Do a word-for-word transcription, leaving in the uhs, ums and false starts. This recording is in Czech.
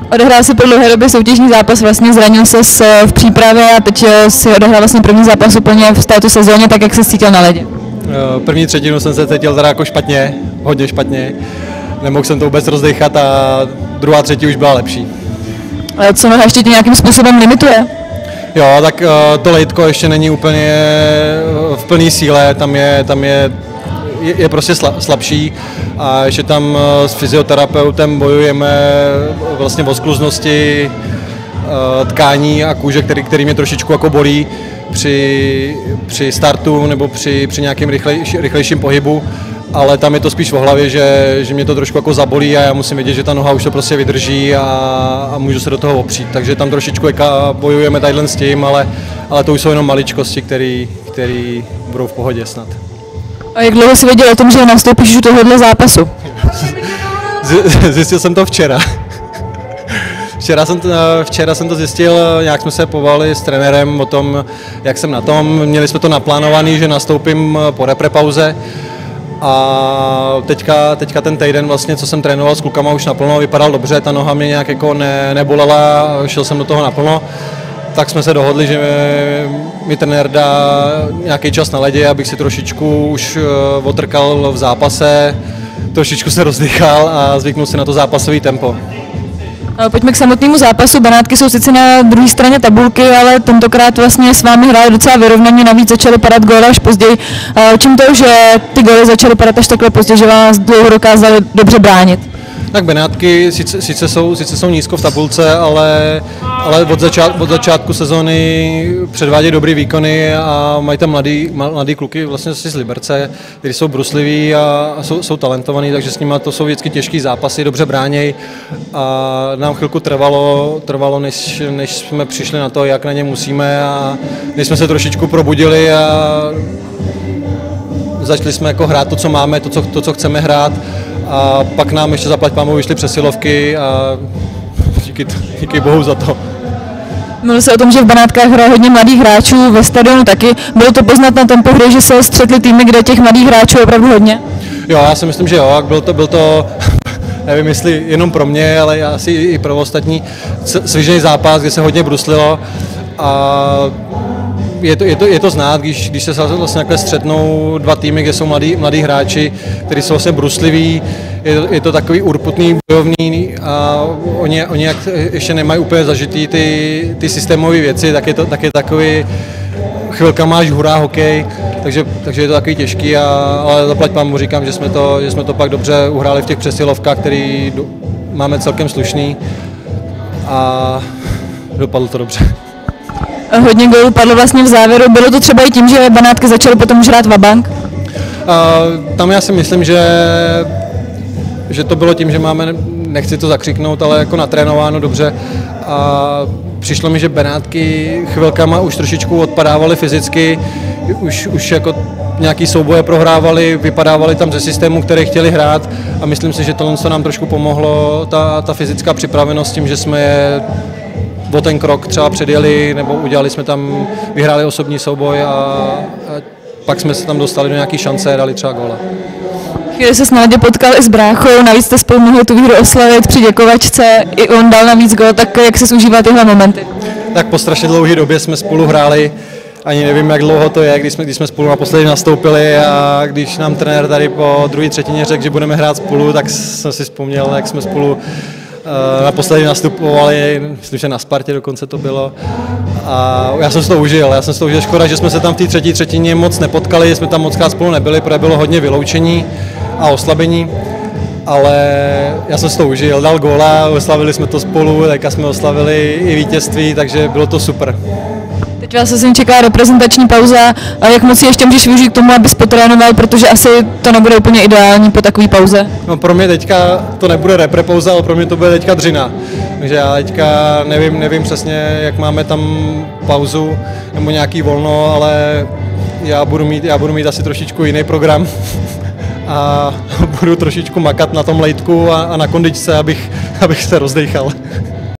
Odehrál si po dlouhé době soutěžní zápas, vlastně zranil se v přípravě a teď si odehrál vlastně první zápas úplně v této sezóně, tak jak se cítil na ledě? První třetinu jsem se cítil teda jako špatně, hodně špatně. Nemohl jsem to vůbec rozdechat a druhá třetí už byla lepší. A co noha ještě tě nějakým způsobem limituje? Jo, tak to lejtko ještě není úplně v plné síle, tam je, tam je, je, je prostě slabší a ještě tam s fyzioterapeutem bojujeme vlastně o skluznosti tkání a kůže, který, který mě trošičku jako bolí při, při startu nebo při, při nějakém rychlej, rychlejším pohybu, ale tam je to spíš v hlavě, že, že mě to trošku jako zabolí a já musím vědět, že ta noha už to prostě vydrží a, a můžu se do toho opřít. Takže tam trošičku bojujeme tadyhle s tím, ale, ale to už jsou jenom maličkosti, které budou v pohodě snad. A jak dlouho jsi věděl o tom, že nastoupíš u tohohle zápasu? Zjistil jsem to včera. Včera jsem, to, včera jsem to zjistil, nějak jsme se povolali s trenérem o tom, jak jsem na tom. Měli jsme to naplánovaný, že nastoupím po reprepauze. A teďka, teďka ten týden, vlastně, co jsem trénoval s klukama, už naplno vypadal dobře, ta noha mě nějak jako ne, nebolela, šel jsem do toho naplno. Tak jsme se dohodli, že mi trenér dá nějaký čas na ledě, abych si trošičku už otrkal v zápase, trošičku se rozdýchal a zvyknul si na to zápasové tempo. Pojďme k samotnému zápasu. Benátky jsou sice na druhé straně tabulky, ale tentokrát vlastně s vámi hráli docela vyrovnaně, navíc začaly padat góly až později. Čím to, že ty góly začaly padat až takhle pozdě, že vás dlouho dokázali dobře bránit? Tak Benátky sice, sice, jsou, sice jsou nízko v tabulce, ale, ale od, začát, od začátku sezóny předvádějí dobrý výkony a mají tam mladý, mladý kluky vlastně z Liberce, kteří jsou brusliví a, a jsou, jsou talentovaní, takže s nimi to jsou vždycky těžký zápasy, dobře bránějí a nám chvilku trvalo, trvalo než, než jsme přišli na to, jak na ně musíme a než jsme se trošičku probudili a začali jsme jako hrát to, co máme, to, co, to, co chceme hrát. A pak nám ještě zaplať pámu vyšly přesilovky a díky, díky bohu za to. Mluvil se o tom, že v Benátkách hraje hodně mladých hráčů, ve stadionu taky. Bylo to poznat na tempo hry, že se střetli týmy, kde těch mladých hráčů je opravdu hodně? Jo, já si myslím, že jo. Byl to, byl to nevím, jestli jenom pro mě, ale asi i pro ostatní svižný zápas, kde se hodně bruslilo. A Je to, je, to, je to znát, když, když se vlastně takhle střetnou dva týmy, kde jsou mladí, mladí hráči, kteří jsou vlastně brusliví, je to, je to takový urputný, bojovný a oni, oni jak ještě nemají úplně zažitý ty, ty systémové věci, tak je to tak je takový, chvilka máš hurá hokej, takže, takže je to takový těžký, a, ale zaplať pámu říkám, že jsme, to, že jsme to pak dobře uhráli v těch přesilovkách, který máme celkem slušný a dopadlo to dobře. Hodně gólů padlo vlastně v závěru. Bylo to třeba i tím, že Benátky začaly potom už hrát vabank? Tam já si myslím, že, že to bylo tím, že máme, nechci to zakřiknout, ale jako natrénováno dobře. A přišlo mi, že Benátky chvilkama už trošičku odpadávaly fyzicky, už, už jako nějaký souboje prohrávali, vypadávali tam ze systému, který chtěli hrát a myslím si, že tohle nám trošku pomohlo, ta, ta fyzická připravenost tím, že jsme je o ten krok třeba předjeli, nebo udělali jsme tam, vyhráli osobní souboj a, a pak jsme se tam dostali do nějaké šance a dali třeba góla. Chvíli se s Nádě potkal i s bráchou, navíc jste spolu mohli tu výhru oslavit při děkovačce, i on dal navíc gól, tak jak se užívá tyhle momenty? Tak po strašně dlouhé době jsme spolu hráli, ani nevím, jak dlouho to je, když jsme, když jsme spolu naposledy nastoupili a když nám trenér tady po druhé třetině řekl, že budeme hrát spolu, tak jsem si vzpomněl, jak jsme spolu naposledy nastupovali, myslím, že na Spartě dokonce to bylo. A já jsem si to užil, já jsem si to užil. Škoda, že jsme se tam v té třetí třetině moc nepotkali, jsme tam mockrát spolu nebyli, protože bylo hodně vyloučení a oslabení. Ale já jsem si to užil, dal góla, oslavili jsme to spolu, teďka jsme oslavili i vítězství, takže bylo to super. Teď vás asi čeká reprezentační pauza, a jak moc ještě můžeš využít k tomu, abys potrénoval, protože asi to nebude úplně ideální po takové pauze? No pro mě teďka to nebude repre pauza, ale pro mě to bude teďka dřina. Takže já teďka nevím, nevím přesně, jak máme tam pauzu nebo nějaký volno, ale já budu mít, já budu mít asi trošičku jiný program a budu trošičku makat na tom lejtku a, a na kondičce, abych, abych se rozdejchal.